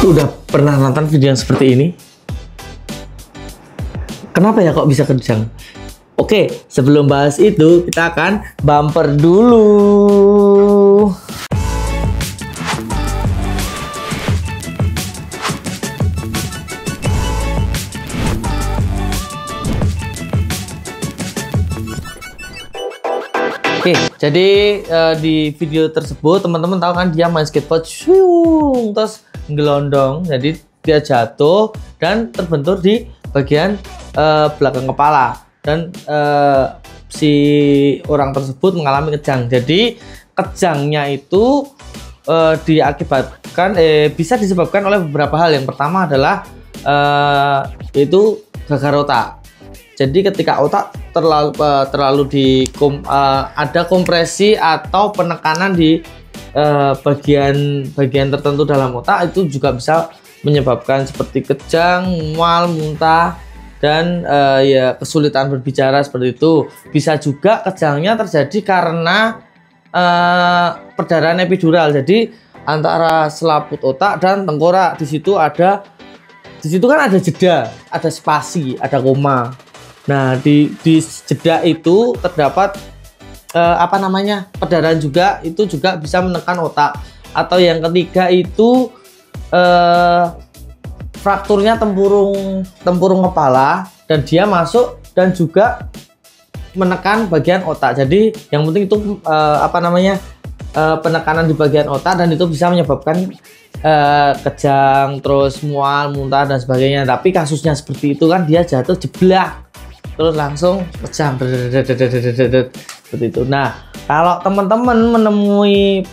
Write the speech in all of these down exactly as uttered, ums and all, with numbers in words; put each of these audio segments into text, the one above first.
Udah pernah nonton video yang seperti ini? Kenapa ya kok bisa kejang? Oke, sebelum bahas itu, kita akan bumper dulu. Oke, jadi uh, di video tersebut teman-teman tahu kan dia main skateboard, shwing, terus gelondong, jadi dia jatuh dan terbentur di bagian uh, belakang kepala dan uh, si orang tersebut mengalami kejang. Jadi kejangnya itu uh, diakibatkan, eh, bisa disebabkan oleh beberapa hal. Yang pertama adalah uh, yaitu gagal otak. Jadi ketika otak terlalu uh, terlalu di kom, uh, ada kompresi atau penekanan di uh, bagian bagian tertentu dalam otak, itu juga bisa menyebabkan seperti kejang, mual, muntah, dan uh, ya kesulitan berbicara seperti itu. Bisa juga kejangnya terjadi karena uh, perdarahan epidural. Jadi antara selaput otak dan tengkorak, di situ ada di situ kan ada jeda, ada spasi, ada koma. Nah, di, di jeda itu terdapat eh, apa namanya perdarahan juga, itu juga bisa menekan otak. Atau yang ketiga itu eh, frakturnya tempurung tempurung kepala dan dia masuk dan juga menekan bagian otak. Jadi yang penting itu eh, apa namanya eh, penekanan di bagian otak, dan itu bisa menyebabkan eh, kejang, terus mual, muntah dan sebagainya. Tapi kasusnya seperti itu kan dia jatuh jeblak, terus langsung kejang seperti itu. Nah, kalau teman-teman menemui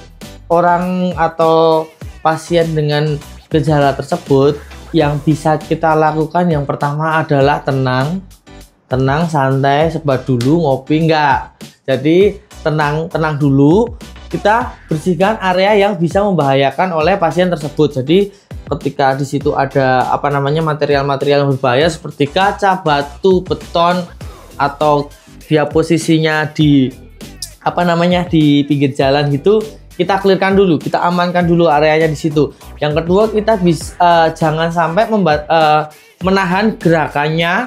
orang atau pasien dengan gejala tersebut, yang bisa kita lakukan yang pertama adalah tenang, tenang, santai, sebat dulu, ngopi enggak. Jadi tenang, tenang dulu. Kita bersihkan area yang bisa membahayakan oleh pasien tersebut. Jadi ketika di situ ada apa namanya material-material yang berbahaya seperti kaca, batu, beton, atau dia posisinya di apa namanya di pinggir jalan gitu, kita clearkan dulu, kita amankan dulu areanya di situ. Yang kedua, kita bisa uh, jangan sampai membat, uh, menahan gerakannya.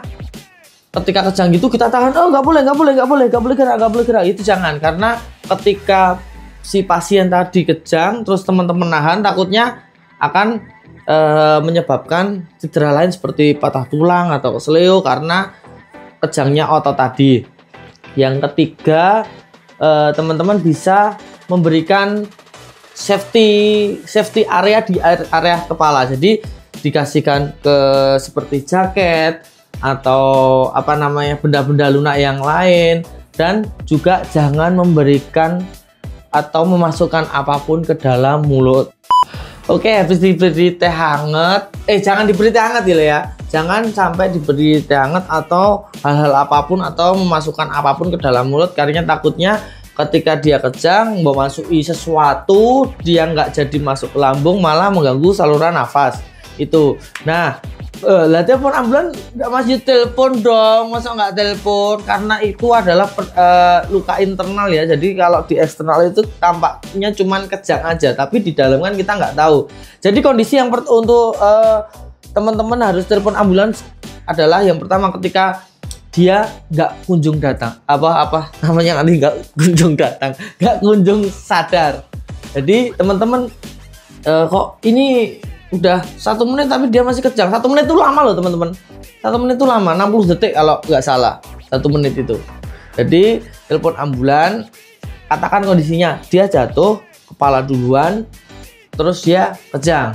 Ketika kejang gitu kita tahan, oh nggak boleh, nggak boleh, nggak boleh, nggak boleh gerak, nggak boleh gerak, itu jangan. Karena ketika si pasien tadi kejang terus teman-teman nahan, takutnya akan E, menyebabkan cedera lain seperti patah tulang atau keseleo karena kejangnya otot tadi. Yang ketiga, teman-teman bisa memberikan safety safety area di area kepala. Jadi dikasihkan ke seperti jaket atau apa namanya benda-benda lunak yang lain, dan juga jangan memberikan atau memasukkan apapun ke dalam mulut. Oke, habis diberi teh hangat, eh jangan diberi teh hangat ya, jangan sampai diberi teh hangat atau hal-hal apapun atau memasukkan apapun ke dalam mulut, karena takutnya ketika dia kejang memasuki sesuatu, dia nggak jadi masuk ke lambung, malah mengganggu saluran nafas itu. Nah, eh, lah telepon ambulan nggak masih telepon dong, masa nggak telepon? Karena itu adalah per, eh, luka internal ya. Jadi kalau di eksternal itu tampaknya cuman kejang aja, tapi di dalam kan kita nggak tahu. Jadi kondisi yang per, untuk eh, teman-teman harus telepon ambulans adalah yang pertama ketika dia nggak kunjung datang, apa apa namanya nanti nggak kunjung datang, nggak kunjung sadar. Jadi teman-teman eh, kok ini udah satu menit tapi dia masih kejang. Satu menit itu lama loh teman-teman, satu menit itu lama, enam puluh detik kalau nggak salah satu menit itu. Jadi telepon ambulan, katakan kondisinya dia jatuh, kepala duluan, terus dia kejang,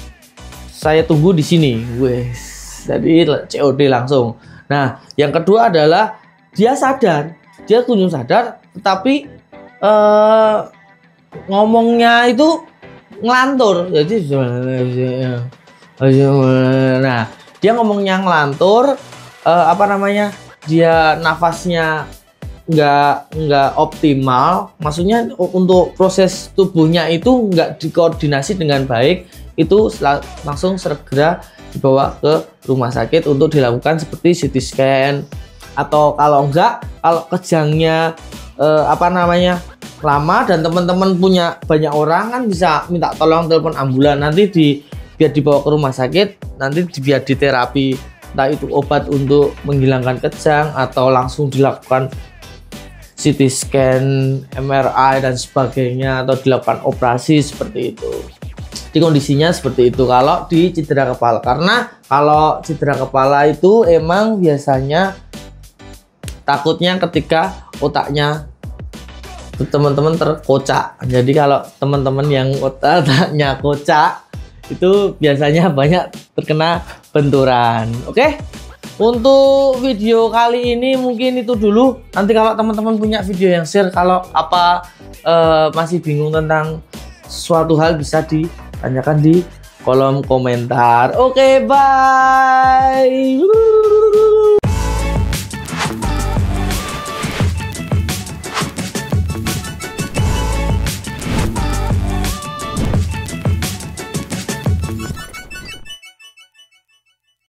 saya tunggu di sini, wes, jadi C O D langsung. Nah, yang kedua adalah dia sadar, dia kunjung sadar, tetapi eh, ngomongnya itu ngelantur. Jadi nah dia ngomongnya ngelantur, uh, apa namanya dia nafasnya nggak nggak optimal, maksudnya untuk proses tubuhnya itu nggak dikoordinasi dengan baik, itu langsung segera dibawa ke rumah sakit untuk dilakukan seperti C T scan, atau kalau enggak, kalau kejangnya uh, apa namanya lama dan teman-teman punya banyak orang, kan bisa minta tolong telepon ambulan, nanti di biar dibawa ke rumah sakit, nanti biar diterapi, entah itu obat untuk menghilangkan kejang atau langsung dilakukan C T scan, M R I dan sebagainya, atau dilakukan operasi seperti itu. Di kondisinya seperti itu kalau di cedera kepala, karena kalau cedera kepala itu emang biasanya takutnya ketika otaknya teman-teman terkocak. Jadi kalau teman-teman yang otaknya kocak itu biasanya banyak terkena benturan. Oke, untuk video kali ini mungkin itu dulu. Nanti kalau teman-teman punya video yang share, kalau apa uh, masih bingung tentang suatu hal, bisa ditanyakan di kolom komentar. Oke, bye.